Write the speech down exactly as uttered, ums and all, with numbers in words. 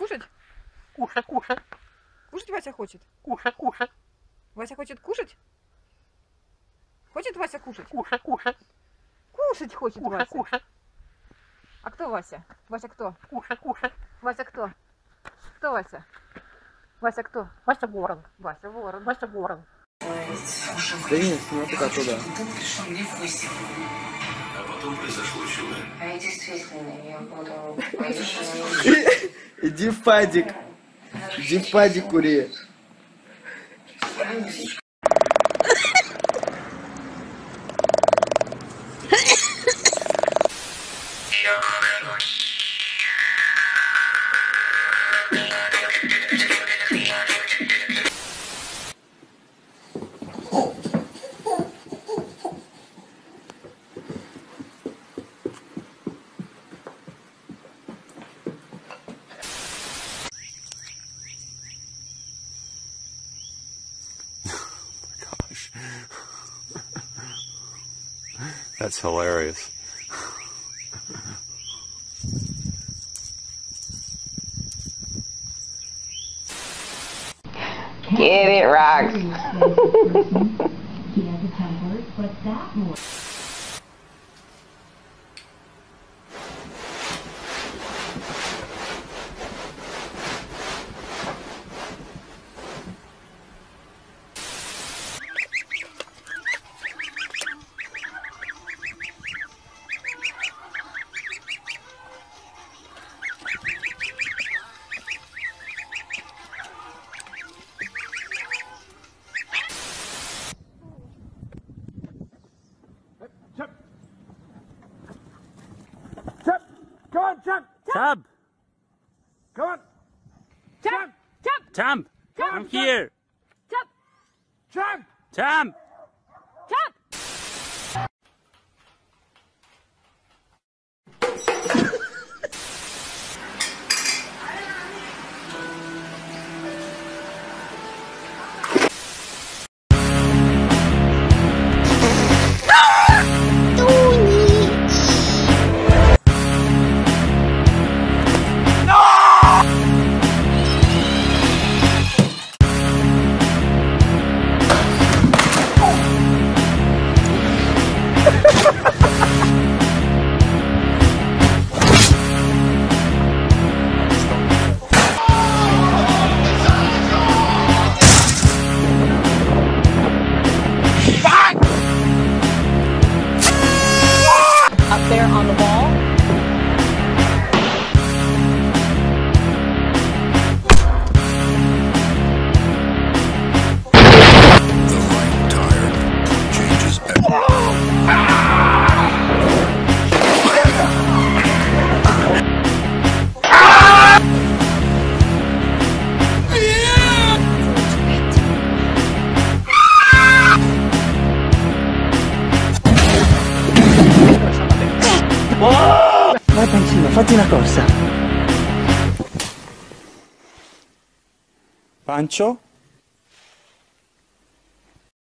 кушать? Кушай, кушай. Кушать Вася хочет? Кушай, кушай. Вася хочет кушать? Хочет Вася кушать? Кушай, кушай. Кушать хочет Кушай, Вася. кушай. А кто Вася? Вася кто? Кушай, кушай. Вася кто? Кто Вася? Вася кто? Вася ворон. Вася ворон. Вася ворон. Да нет, смотри как туда. А потом произошло чудо. А я действительно, я буду... Иди в падик. Иди в падик кури. That's hilarious. Give it rocks. He has a temper, but that more. Come on, jump! Tab! Come on! Jump! Jump! Tam! Jump, I'm jump. here! Jump! Jump! Tam! Jump! Up there on the wall. The right tire changes Vai Pancino, fatti una corsa. Pancho?